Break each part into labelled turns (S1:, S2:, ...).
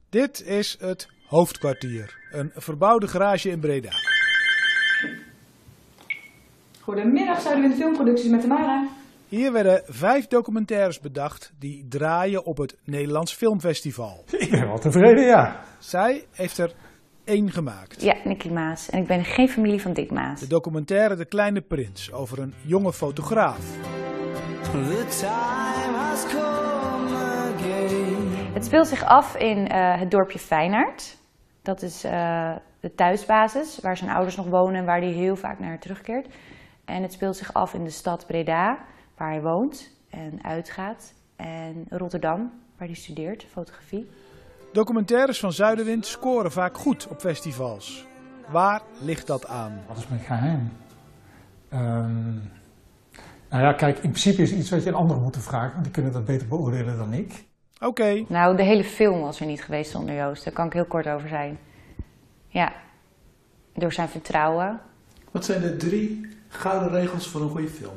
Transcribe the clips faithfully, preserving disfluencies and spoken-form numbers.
S1: Dit is het Hoofdkwartier, een verbouwde garage in Breda.
S2: Goedemiddag, Zuiderwind Filmproducties met Tamara.
S1: Hier werden vijf documentaires bedacht die draaien op het Nederlands Filmfestival.
S3: Ik ben wel tevreden, ja.
S1: Zij heeft er één gemaakt.
S4: Ja, Nicky Maas. En ik ben geen familie van Dick Maas.
S1: De documentaire De Kleine Prins over een jonge fotograaf.
S4: Het speelt zich af in uh, het dorpje Feyenoord. Dat is uh, de thuisbasis waar zijn ouders nog wonen en waar hij heel vaak naar terugkeert. En het speelt zich af in de stad Breda, waar hij woont en uitgaat. En Rotterdam, waar hij studeert, fotografie.
S1: Documentaires van Zuiderwind scoren vaak goed op festivals. Waar ligt dat aan?
S3: Wat is mijn geheim? Um, nou ja, kijk, in principe is het iets wat je aan anderen moet vragen, want die kunnen dat beter beoordelen dan ik.
S1: Oké. Okay.
S4: Nou, de hele film was er niet geweest zonder Joost. Daar kan ik heel kort over zijn. Ja, door zijn vertrouwen.
S5: Wat zijn de drie gouden regels voor een goede film?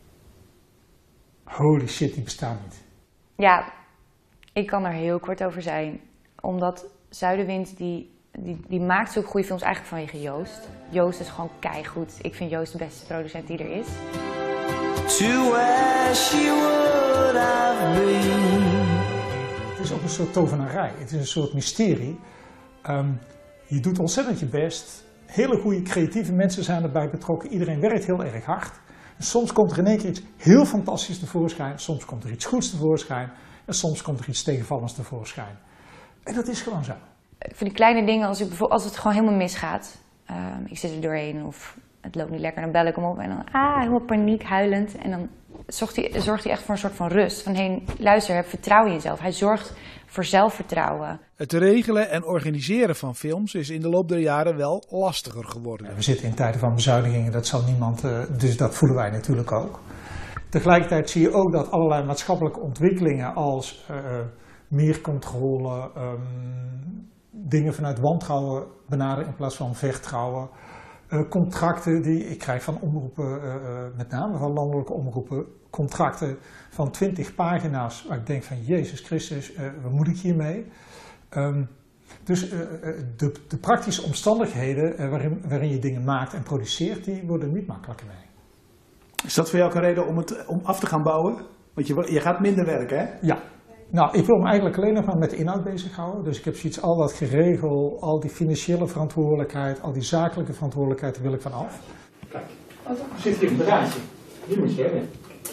S3: Holy shit, die bestaan niet.
S4: Ja, ik kan er heel kort over zijn. Omdat Zuiderwind, die, die, die maakt zulke goede films eigenlijk vanwege Joost. Joost is gewoon keigoed. Ik vind Joost de beste producent die er is. To where she would have
S3: been. Het is ook een soort tovenarij. Het is een soort mysterie. Um, je doet ontzettend je best. Hele goede creatieve mensen zijn erbij betrokken. Iedereen werkt heel erg hard. En soms komt er in één keer iets heel fantastisch tevoorschijn. Soms komt er iets goeds tevoorschijn. En soms komt er iets tegenvallends tevoorschijn. En dat is gewoon zo.
S4: Voor die kleine dingen, als, ik, als het gewoon helemaal misgaat. Uh, ik zit er doorheen of het loopt niet lekker, dan bel ik hem op. En dan, ah, helemaal paniek, huilend. En dan zorgt hij, zorgt hij echt voor een soort van rust. Van, hé, luister, heb vertrouwen in jezelf. Hij zorgt voor zelfvertrouwen.
S1: Het regelen en organiseren van films is in de loop der jaren wel lastiger geworden.
S3: We zitten in tijden van bezuinigingen, dat zal niemand, uh, dus dat voelen wij natuurlijk ook. Tegelijkertijd zie je ook dat allerlei maatschappelijke ontwikkelingen als uh, meer controle, um, dingen vanuit wantrouwen benaderen in plaats van vertrouwen, uh, contracten die ik krijg van omroepen, uh, uh, met name van landelijke omroepen, contracten van twintig pagina's waar ik denk van Jezus Christus, uh, wat moet ik hiermee? Um, dus uh, de, de praktische omstandigheden uh, waarin, waarin je dingen maakt en produceert, die worden niet makkelijker mee.
S5: Is dat voor jou ook een reden om, het, om af te gaan bouwen? Want je, je gaat minder werken, hè?
S3: Ja. Nou, ik wil me eigenlijk alleen nog maar met de inhoud bezighouden. Dus ik heb zoiets, al dat geregel, al die financiële verantwoordelijkheid, al die zakelijke verantwoordelijkheid, daar wil ik van af.
S5: Kijk, er zit hier een draadje. Die moet je hebben.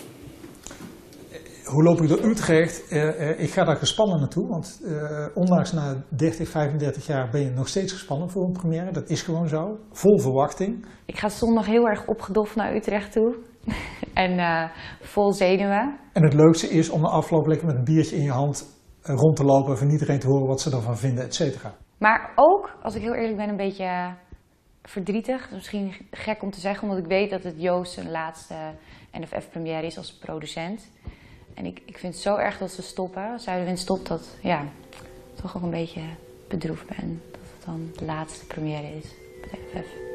S3: Hoe loop ik door Utrecht? Uh, uh, ik ga daar gespannen naartoe, want uh, ondanks na dertig, vijfendertig jaar ben je nog steeds gespannen voor een première. Dat is gewoon zo. Vol verwachting.
S4: Ik ga zondag heel erg opgedoft naar Utrecht toe. en uh, vol zenuwen.
S3: En het leukste is om de afloop lekker met een biertje in je hand uh, rond te lopen, van iedereen te horen wat ze ervan vinden, et cetera.
S4: Maar ook, als ik heel eerlijk ben, een beetje verdrietig. Misschien gek om te zeggen, omdat ik weet dat het Joost zijn laatste N F F-première is als producent. En ik, ik vind het zo erg dat ze stoppen, Zuiderwind stopt, dat ja, toch ook een beetje bedroefd ben dat het dan de laatste première is op de N F F.